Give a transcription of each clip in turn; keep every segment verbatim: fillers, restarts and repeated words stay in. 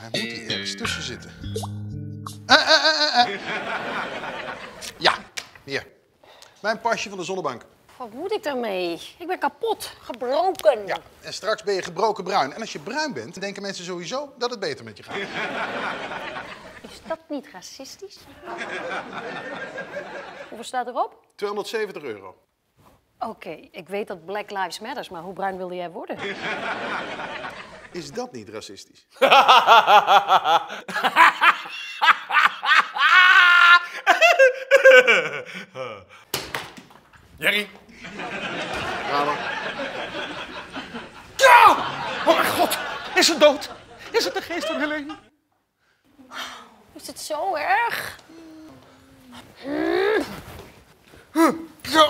Hij moet hier ergens tussen zitten. Uh, uh, uh, uh. Ja, hier. Mijn pasje van de zonnebank. Wat moet ik daarmee? Ik ben kapot, gebroken. Ja, en straks ben je gebroken bruin. En als je bruin bent, dan denken mensen sowieso dat het beter met je gaat. Is dat niet racistisch? Hoeveel staat erop? tweehonderdzeventig euro. Oké, okay, ik weet dat Black Lives Matters, maar hoe bruin wilde jij worden? Is dat niet racistisch? Jerry. Kramer. Ja! Oh mijn god, is ze dood? Is het de geest van Helene? Is het zo erg? Ja.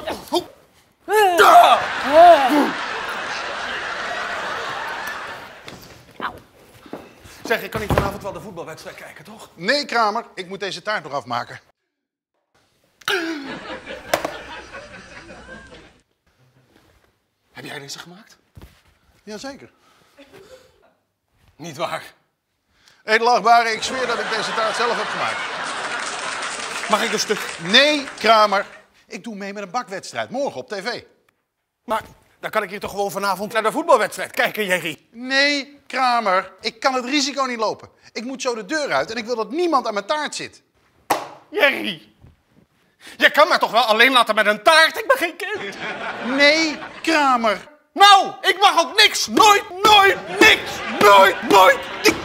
Zeg, ik kan niet vanavond wel de voetbalwedstrijd kijken, toch? Nee, Kramer, ik moet deze taart nog afmaken. Heb jij deze gemaakt? Jazeker. Niet waar. Edelachtbare, ik zweer dat ik deze taart zelf heb gemaakt. Mag ik een stuk? Nee, Kramer. Ik doe mee met een bakwedstrijd, morgen op tv. Maar dan kan ik hier toch gewoon vanavond naar de voetbalwedstrijd kijken, Jerry? Nee, Kramer. Ik kan het risico niet lopen. Ik moet zo de deur uit en ik wil dat niemand aan mijn taart zit. Jerry! Je kan mij toch wel alleen laten met een taart? Ik ben geen kind. Nee, Kramer. Nou, ik mag ook niks. Nooit, nooit, niks. Nooit, nooit, niks.